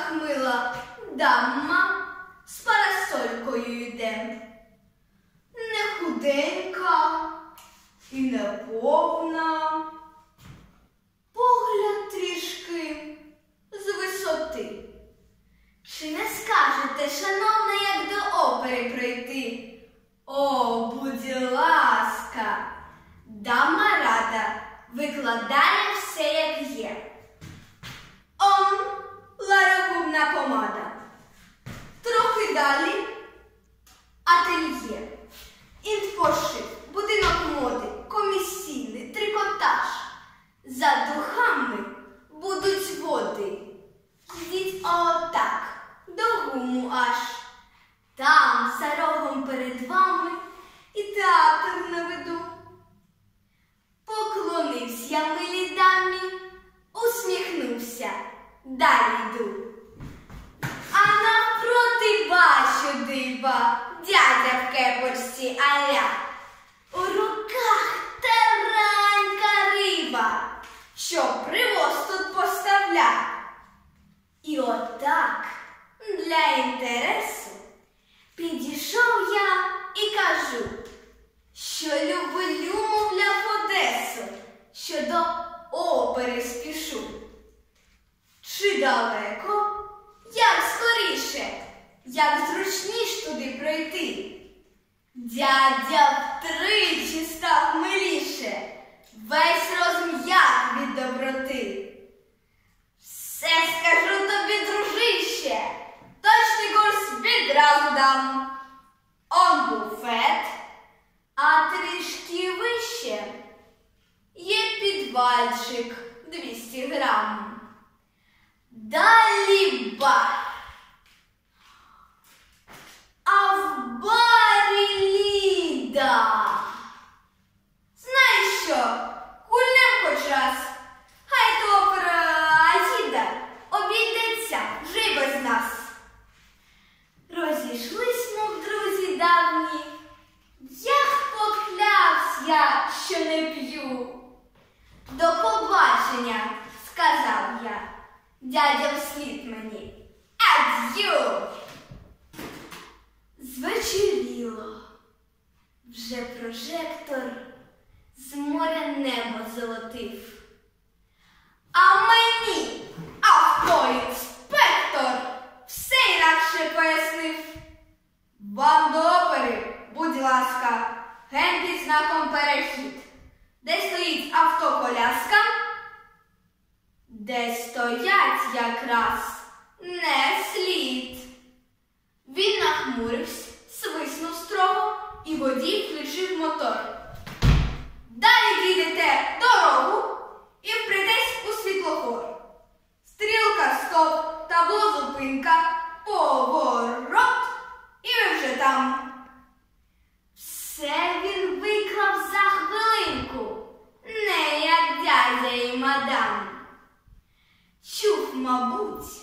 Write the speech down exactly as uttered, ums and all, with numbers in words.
доріжках мила дама з парасолькою йде. Не худенька і не повна, погляд трішки з висоти. Чи не скажете, шановна, як до опери прийти? О, будь ласка, дама рада, викладає все, як є. Он ларогубна помада. Трохи далі ательє. Інфошив, будинок моди, комісійний, трикотаж. За духами будуть води. Йдіть отак, до гуму аж. Там, за рогом перед вами, і театр наведу. Поклонився я милій дамі, усміхнувся, далі йду. А навпроти бачу дива, дядя в кепурсі аля. У руках таранька риба, що привоз тут поставля. І отак, для інтересу, підійшов я і кажу, що люблю, мовляв, Одесу, що до опери спішу. Чи далеко? Як скоріше, як зручніш туди пройти? Дядя втричі став миліше, весь розм'як від доброти. Все скажу тобі, дружище, точний курс відразу дам. Он буфет, а трішки вище є підвальчик двісті грам. Далі бар. А в барі Ліда. Знаєш що, гульнем хоч раз. Хай то опера Аїда обійдеться вже й без нас. Розійшлись, мов друзі давні. Як поклявсь я, що не п'ю. До побачення, сказав я. Дядя вслід мені. Ад'ю! Звечеріло. Вже прожектор з моря небо золотив. А мені автоінспектор все інакше пояснив. Вам до опери, будь ласка, ген під знаком перехід. Де стоїть автоколяска? Де стоять якраз не слід. Він нахмурився, свиснув строго, і водій включив мотор. Далі дійдете дорогу і впритесь у світлофор. Стрілка стоп, табло зупинка, поворот, і ви вже там. Все він виклав за хвилинку, не як дядя і мадам. Чув, мабуть,